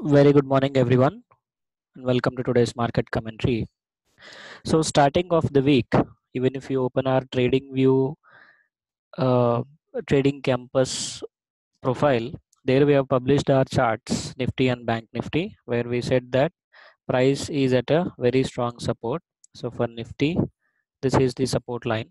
Very good morning, everyone, and welcome to today's market commentary. So, starting off the week, even if you open our trading view, uh, trading campus profile, there we have published our charts, Nifty and Bank Nifty, where we said that price is at a very strong support. So, for Nifty, this is the support line.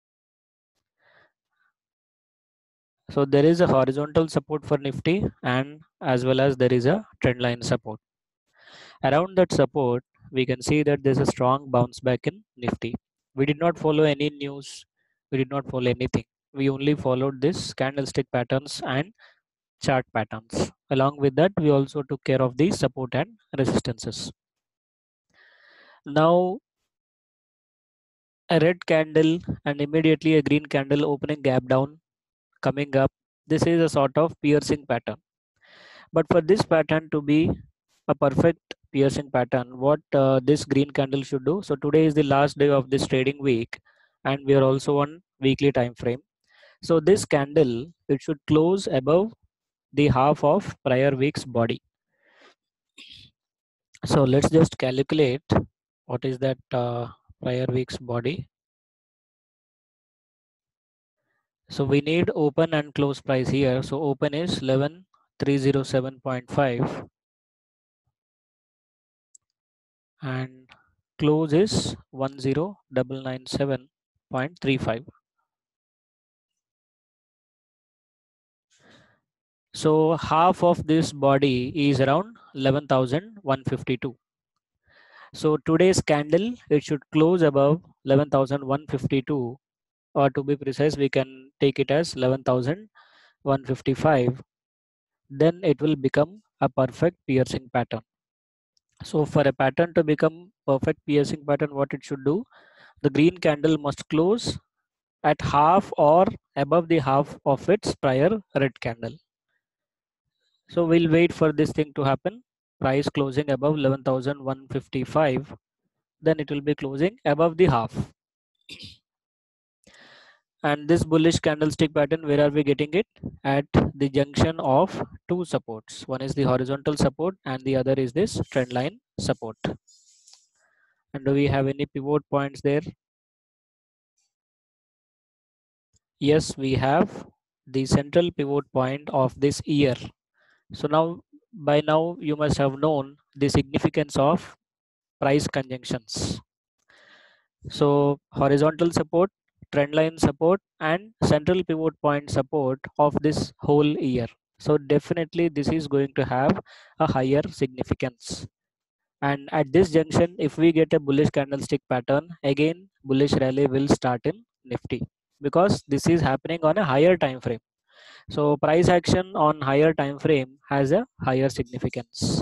So, there is a horizontal support for Nifty, and as well as there is a trend line support. Around that support, we can see that there's a strong bounce back in Nifty. We did not follow any news. We did not follow anything. We only followed this candlestick patterns and chart patterns. Along with that, we also took care of the support and resistances. Now, a red candle and immediately a green candle opening gap down coming up. This is a sort of piercing pattern. But for this pattern to be a perfect piercing pattern, what this green candle should do. So today is the last day of this trading week, and we are also on weekly time frame. So this candle, it should close above the half of prior week's body. So let's just calculate what is that prior week's body. So we need open and close price here. So open is 11307.5 and close is 10997.35. So half of this body is around 11,152. So today's candle, it should close above 11,152, or to be precise, we can take it as 11,155. Then it will become a perfect piercing pattern. So for a pattern to become perfect piercing pattern, what it should do? The green candle must close at half or above the half of its prior red candle. So we'll wait for this thing to happen. Price closing above 11,155, then it will be closing above the half. And this bullish candlestick pattern, where are we getting it? At the junction of two supports. One is the horizontal support and the other is this trend line support. And do we have any pivot points there? Yes, we have the central pivot point of this year. So now, by now, you must have known the significance of price conjunctions. So horizontal support, trend line support, and central pivot point support of this whole year. So definitely this is going to have a higher significance. And at this junction, if we get a bullish candlestick pattern, again bullish rally will start in Nifty, because this is happening on a higher time frame. So price action on higher time frame has a higher significance.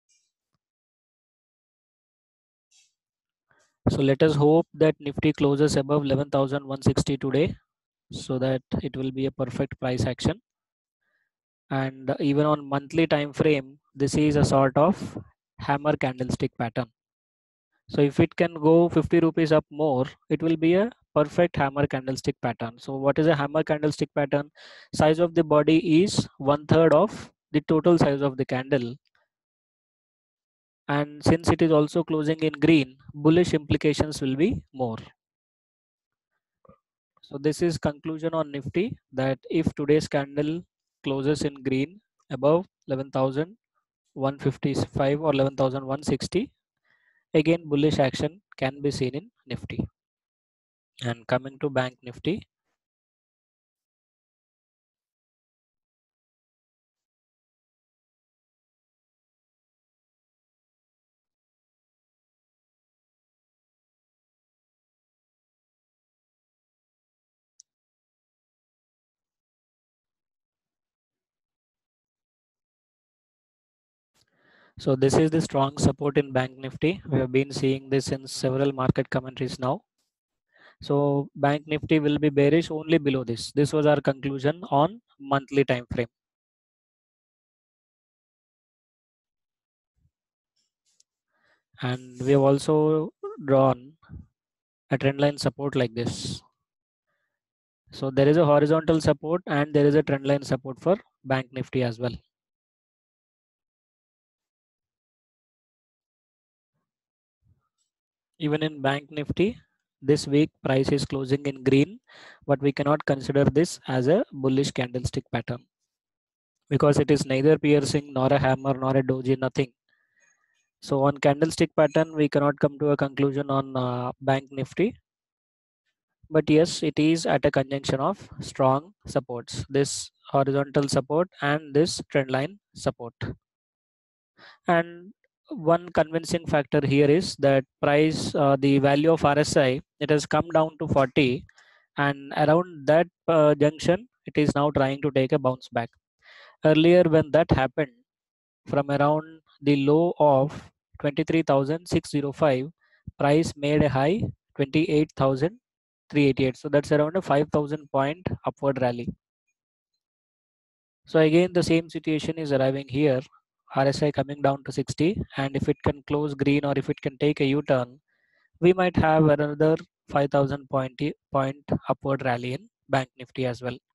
So let us hope that Nifty closes above 11,160 today, so that it will be a perfect price action. And even on monthly time frame, this is a sort of hammer candlestick pattern. So if it can go 50 rupees up more, it will be a perfect hammer candlestick pattern. So what is a hammer candlestick pattern? Size of the body is 1/3 of the total size of the candle. And since it is also closing in green, bullish implications will be more. So this is conclusion on Nifty, that if today's candle closes in green above 11,155 or 11,160, again bullish action can be seen in Nifty. And coming to Bank Nifty, so this is the strong support in Bank Nifty. We have been seeing this in several market commentaries now. So Bank Nifty will be bearish only below this. This was our conclusion on monthly time frame. And we have also drawn a trend line support like this. So there is a horizontal support and there is a trend line support for Bank Nifty as well. Even in Bank Nifty, this week price is closing in green, but we cannot consider this as a bullish candlestick pattern because it is neither piercing nor a hammer nor a doji, nothing. So on candlestick pattern, we cannot come to a conclusion on Bank Nifty. But yes, it is at a conjunction of strong supports, this horizontal support and this trend line support. And one convincing factor here is that price, the value of RSI, it has come down to 40, and around that junction, it is now trying to take a bounce back. Earlier, when that happened, from around the low of 23,605, price made a high 28,388. So that's around a 5,000 point upward rally. So again, the same situation is arriving here. RSI coming down to 60, and if it can close green or if it can take a U-turn, we might have another 5,000 point upward rally in Bank Nifty as well.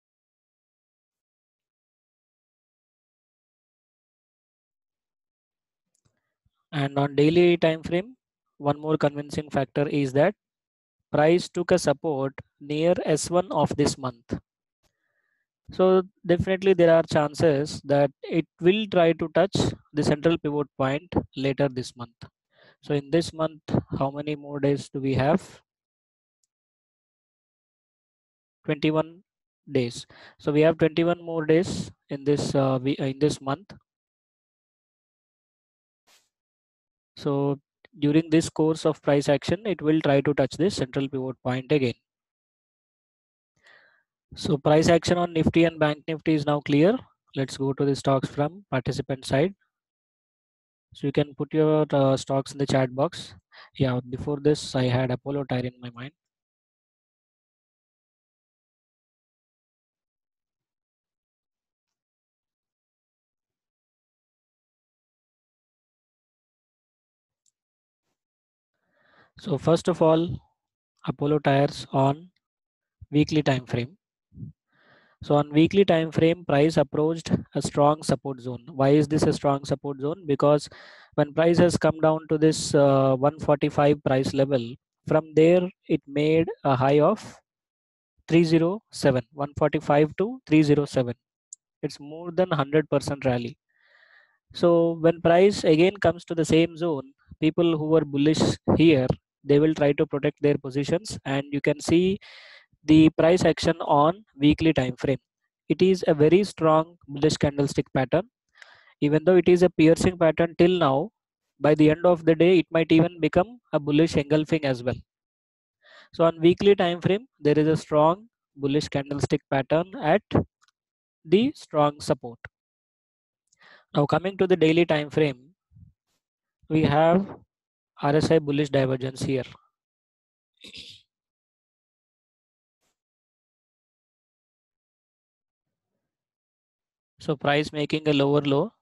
And on daily time frame, one more convincing factor is that price took a support near S1 of this month. So definitely there are chances that it will try to touch the central pivot point later this month. So in this month, how many more days do we have? 21 days. So we have 21 more days in this month. So during this course of price action, it will try to touch this central pivot point again. So price action on Nifty and Bank Nifty is now clear. Let's go to the stocks from participant side. So you can put your stocks in the chat box. Yeah, before this, I had Apollotyre in my mind. So first of all, Apollotyres on weekly time frame. So on weekly time frame, price approached a strong support zone. Why is this a strong support zone? Because when price has come down to this 145 price level, from there it made a high of 307, 145 to 307. It's more than 100% rally. So when price again comes to the same zone, people who were bullish here, they will try to protect their positions, and you can see the price action on weekly time frame. It is a very strong bullish candlestick pattern. Even though it is a piercing pattern till now, by the end of the day, it might even become a bullish engulfing as well. So on weekly time frame, there is a strong bullish candlestick pattern at the strong support. Now coming to the daily time frame, we have RSI bullish divergence here. So price making a lower low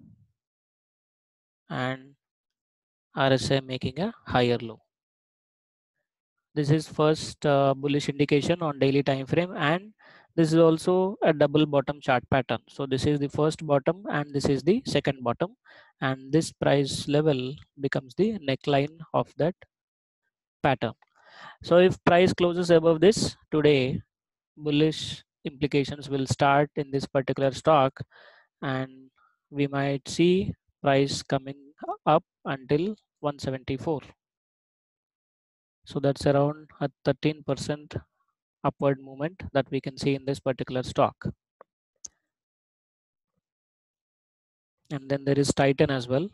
and RSI making a higher low. This is first bullish indication on daily time frame, and this is also a double bottom chart pattern. So this is the first bottom and this is the second bottom, and this price level becomes the neckline of that pattern. So if price closes above this today, bullish implications will start in this particular stock, and we might see price coming up until 174. So that's around a 13% upward movement that we can see in this particular stock. And then there is Titan as well.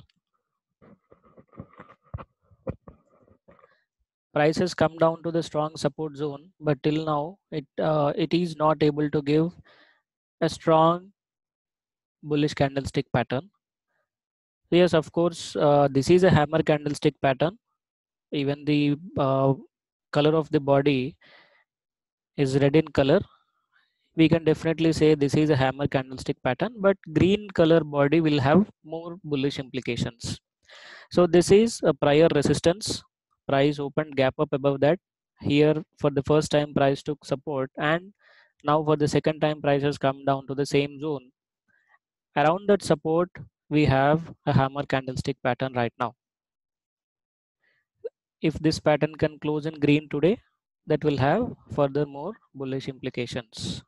Price has come down to the strong support zone, but till now it is not able to give a strong bullish candlestick pattern. Yes, of course, this is a hammer candlestick pattern. Even the color of the body is red in color. We can definitely say this is a hammer candlestick pattern, but green color body will have more bullish implications. So this is a prior resistance. Price opened gap up above that. Here for the first time price took support, and now for the second time price has come down to the same zone. Around that support we have a hammer candlestick pattern right now. If this pattern can close in green today, that will have further more bullish implications.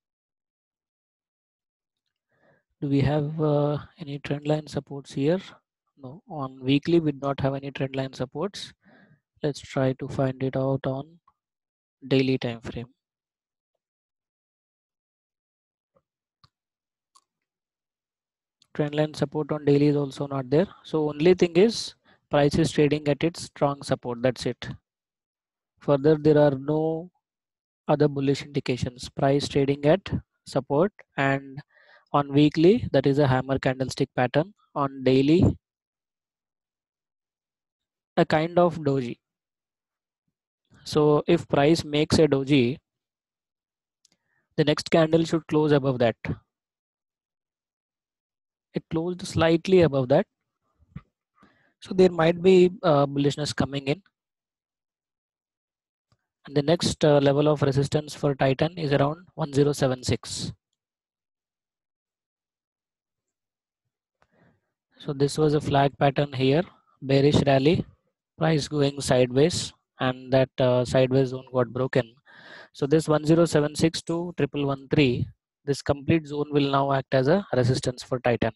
Do we have any trend line supports here? No, on weekly we do not have any trend line supports. Let's try to find it out on daily time frame. Trend line support on daily is also not there. So only thing is price is trading at its strong support. That's it. Further, there are no other bullish indications. Price trading at support, and on weekly that is a hammer candlestick pattern. On daily, a kind of doji. So if price makes a doji, the next candle should close above that. It closed slightly above that. So there might be bullishness coming in. And the next level of resistance for Titan is around 1076. So this was a flag pattern here, bearish rally, price going sideways, and that sideways zone got broken. So this 1076 to 1113, this complete zone will now act as a resistance for Titan.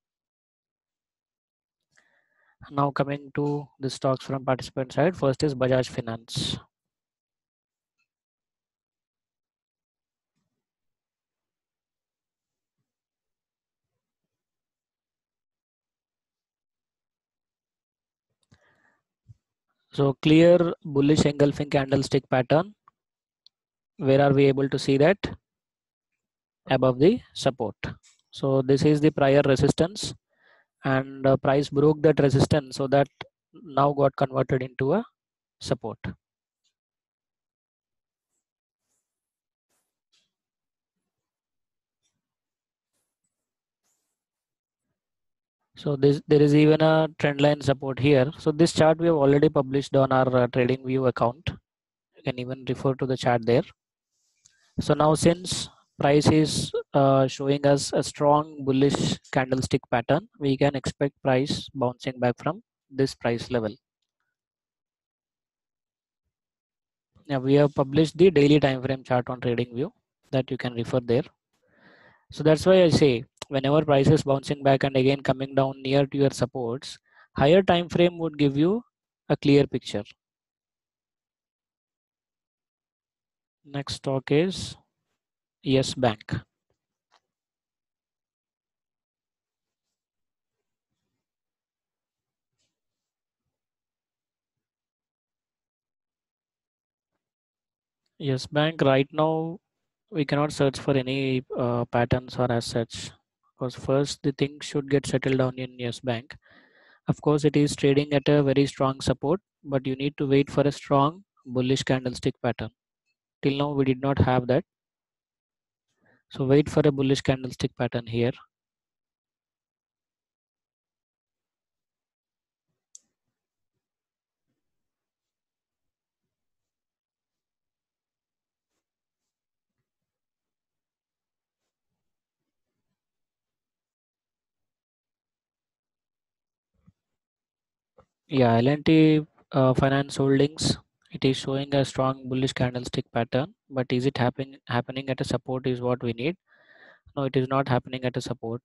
Now coming to the stocks from participant side, first is Bajaj Finance. So clear bullish engulfing candlestick pattern. Where are we able to see that? Above the support. So this is the prior resistance, and price broke that resistance, so that now got converted into a support. So there is even a trend line support here. So this chart we have already published on our trading view account. You can even refer to the chart there. So now since price is showing us a strong bullish candlestick pattern, we can expect price bouncing back from this price level. Now we have published the daily time frame chart on trading view, that you can refer there. So that's why I say whenever price is bouncing back and again coming down near to your supports, higher time frame would give you a clear picture. Next stock is Yes Bank. Yes Bank, right now we cannot search for any patterns or as such, because first the thing should get settled down in Yes Bank. Of course, it is trading at a very strong support, but you need to wait for a strong bullish candlestick pattern. Till now, we did not have that. So wait for a bullish candlestick pattern here. Yeah, L&T Finance Holdings, it is showing a strong bullish candlestick pattern, but is it happening at a support is what we need. No, it is not happening at a support.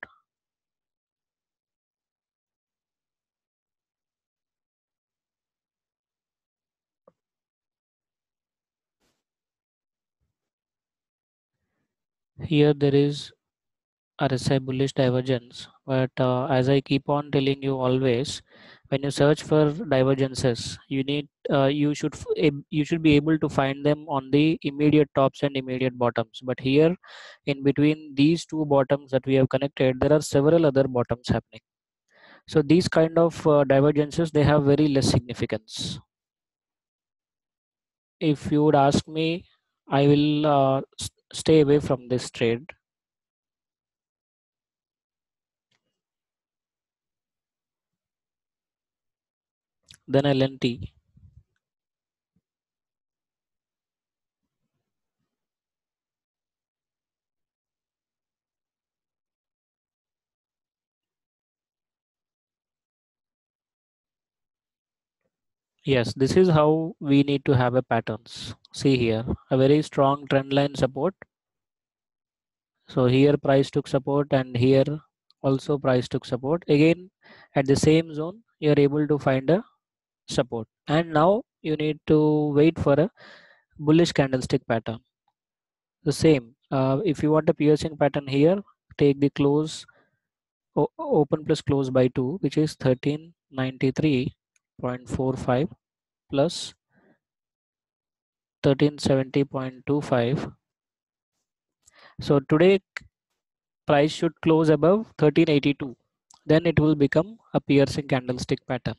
Here there is RSI bullish divergence, but as I keep on telling you always, when you search for divergences, you should be able to find them on the immediate tops and immediate bottoms. But here, in between these two bottoms that we have connected, there are several other bottoms happening. So these kind of divergences, they have very less significance. If you would ask me, I will stay away from this trade. Then L&T. Yes, this is how we need to have a patterns. See here, a very strong trend line support. So here price took support and here also price took support. Again, at the same zone, you are able to find a support. And now you need to wait for a bullish candlestick pattern. The same. If you want a piercing pattern here, take the close open plus close by 2, which is 1393.45 plus 1370.25. So today price should close above 1382. Then it will become a piercing candlestick pattern.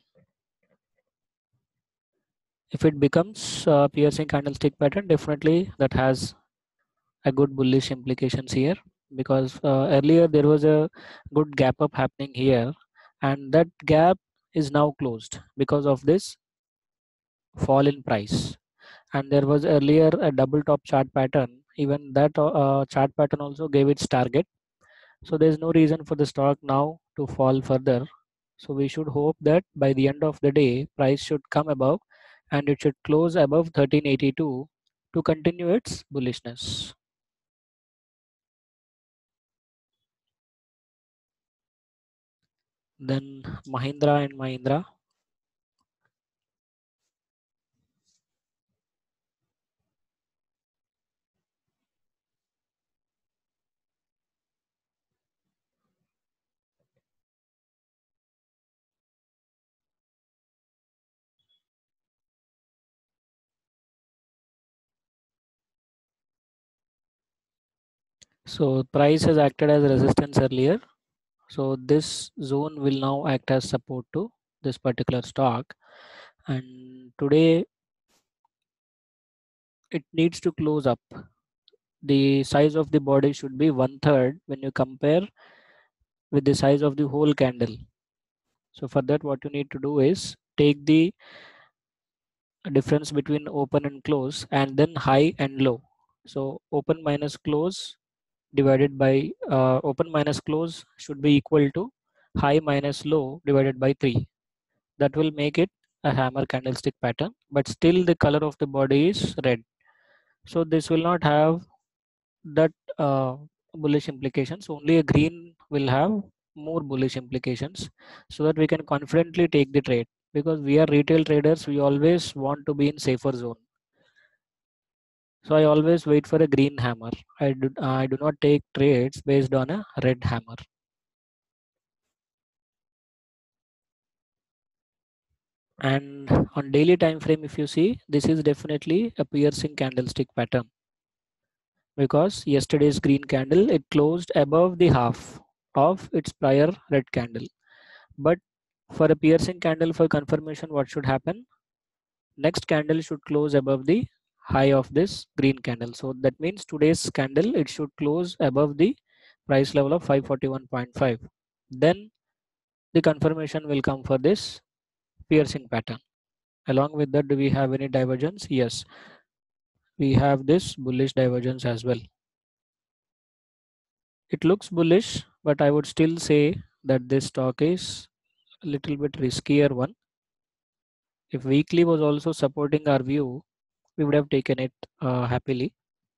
If it becomes a piercing candlestick pattern, definitely that has a good bullish implications here, because earlier there was a good gap up happening here, and that gap is now closed because of this fall in price. And there was earlier a double top chart pattern, even that chart pattern also gave its target. So there's no reason for the stock now to fall further. So we should hope that by the end of the day price should come above and it should close above 1382 to continue its bullishness. Then Mahindra and Mahindra. So price has acted as resistance earlier. So this zone will now act as support to this particular stock. And today it needs to close up. The size of the body should be 1/3 when you compare with the size of the whole candle. So for that, what you need to do is take the difference between open and close and then high and low. So open minus close divided by open minus close should be equal to high minus low divided by 3. That will make it a hammer candlestick pattern, but still the color of the body is red. So this will not have that bullish implications. Only a green will have more bullish implications, so that we can confidently take the trade, because we are retail traders, we always want to be in safer zone. So I always wait for a green hammer. I do not take trades based on a red hammer. And on daily time frame, if you see, this is definitely a piercing candlestick pattern, because yesterday's green candle, it closed above the half of its prior red candle. But for a piercing candle, for confirmation, what should happen? Next candle should close above the high of this green candle. So that means today's candle, it should close above the price level of 541.5. Then the confirmation will come for this piercing pattern. Along with that, do we have any divergence? Yes, we have this bullish divergence as well. It looks bullish, but I would still say that this stock is a little bit riskier one. If weekly was also supporting our view, we would have taken it happily.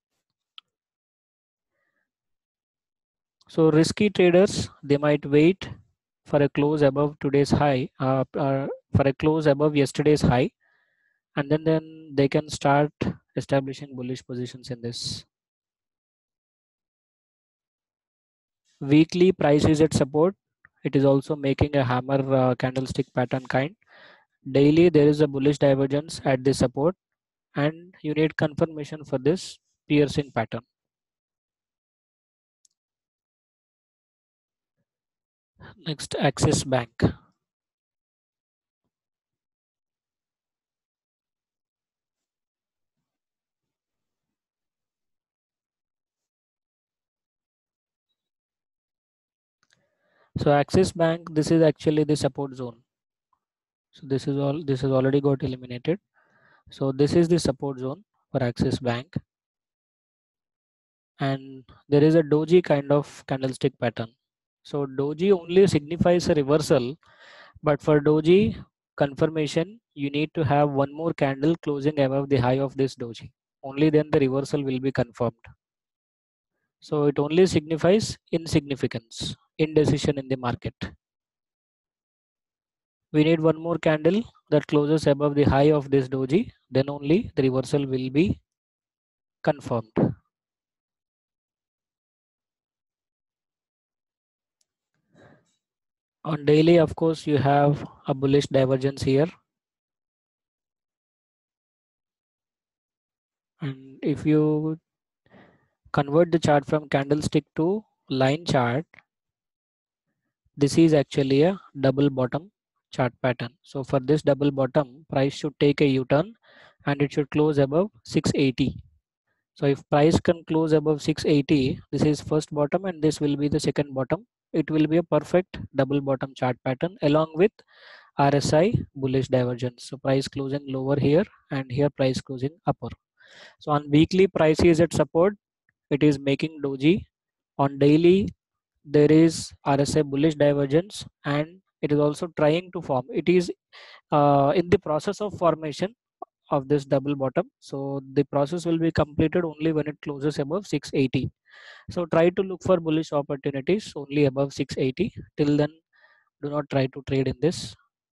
So risky traders, they might wait for a close above today's high, for a close above yesterday's high, and then they can start establishing bullish positions in this. Weekly price is at support. It is also making a hammer candlestick pattern kind. Daily there is a bullish divergence at the support, and you need confirmation for this piercing pattern. Next, Axis Bank. So Axis Bank, this is actually the support zone. So this is already got eliminated. So this is the support zone for Axis Bank, and there is a doji kind of candlestick pattern. So doji only signifies a reversal, but for doji, confirmation, you need to have one more candle closing above the high of this doji. Only then the reversal will be confirmed. So it only signifies insignificance, indecision in the market. We need one more candle that closes above the high of this doji, then only the reversal will be confirmed. On daily, of course, you have a bullish divergence here. And if you convert the chart from candlestick to line chart, this is actually a double bottom chart pattern. So for this double bottom, price should take a U-turn and it should close above 680. So if price can close above 680, this is first bottom and this will be the second bottom. It will be a perfect double bottom chart pattern along with RSI bullish divergence. So price closing lower here and here price closing upper. So on weekly price is at support. It is making doji. On daily there is RSI bullish divergence and it is also trying to form. It is in the process of formation of this double bottom. So the process will be completed only when it closes above 680. So try to look for bullish opportunities only above 680. Till then, do not try to trade in this.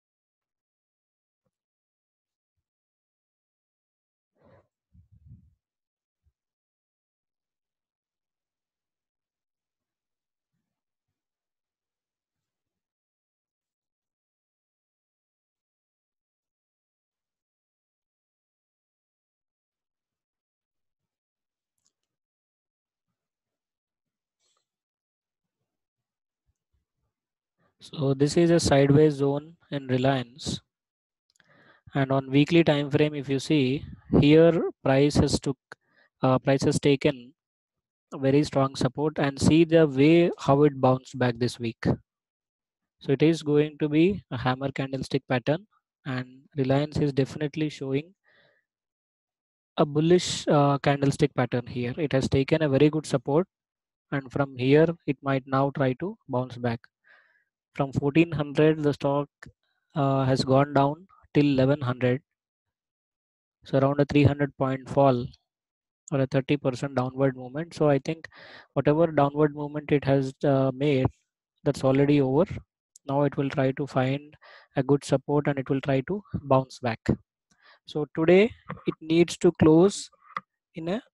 So this is a sideways zone in Reliance. And on weekly time frame, if you see here, price has taken a very strong support and see the way how it bounced back this week. So it is going to be a hammer candlestick pattern and Reliance is definitely showing a bullish candlestick pattern here. It has taken a very good support and from here it might now try to bounce back. From 1400 the stock has gone down till 1100. So around a 300 point fall or a 30% downward movement. So I think whatever downward movement it has made, that's already over. Now it will try to find a good support and it will try to bounce back. So today it needs to close in a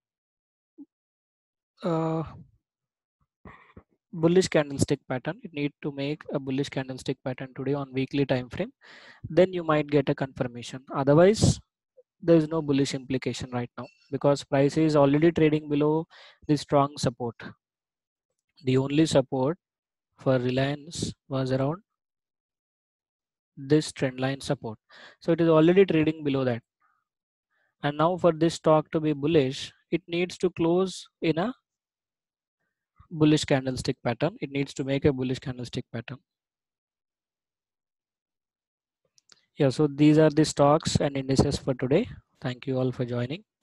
bullish candlestick pattern. It need to make a bullish candlestick pattern today on weekly time frame. Then you might get a confirmation. Otherwise, there is no bullish implication right now because price is already trading below the strong support. The only support for Reliance was around this trend line support. So it is already trading below that. And now for this stock to be bullish, it needs to close in a bullish candlestick pattern. It needs to make a bullish candlestick pattern. Yeah, so these are the stocks and indices for today. Thank you all for joining.